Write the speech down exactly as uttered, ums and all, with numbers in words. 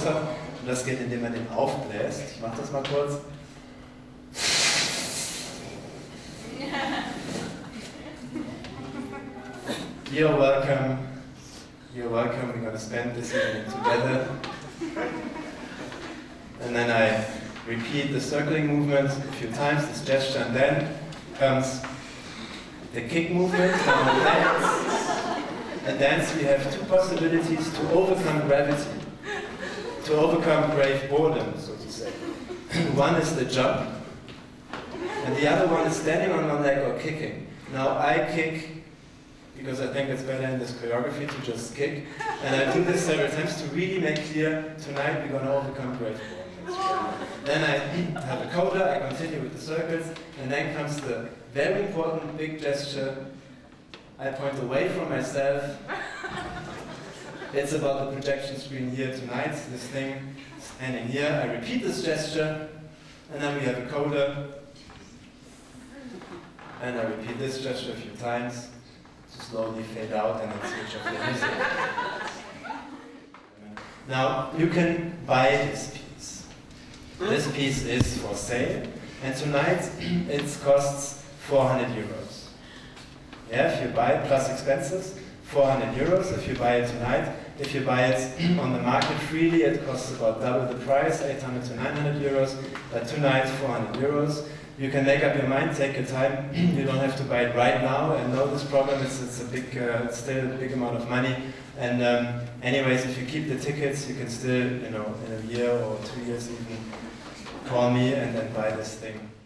hat. Und das geht, indem man den aufbläst. Ich mache das mal kurz. You're welcome. You're welcome. We're going to spend this evening together. And then I repeat the circling movement a few times, this gesture, and then comes the kick movement. And the dance. And dance, we have two possibilities to overcome gravity, to overcome grave boredom, so to say. One is the jump, and the other one is standing on one leg or kicking. Now I kick because I think it's better in this choreography to just kick, and I do this several times to really make clear tonight we're going to overcome grave boredom. Then I have a coda, I continue with the circles, and then comes the very important big gesture. I point away from myself. It's about the projection screen here tonight, this thing standing here. I repeat this gesture, and then we have a coda. And I repeat this gesture a few times to slowly fade out and then switch off the music. Now, you can buy this piece. This piece is for sale, and tonight it costs four hundred euros. Yeah, if you buy it plus expenses, four hundred euros. If you buy it tonight, if you buy it on the market freely, it costs about double the price, eight hundred to nine hundred euros. But tonight, four hundred euros. You can make up your mind, take your time. You don't have to buy it right now and know this problem. It's, it's a big, uh, it's still a big amount of money. And um, anyways, if you keep the tickets, you can still, you know, in a year or two years even, call me and then buy this thing.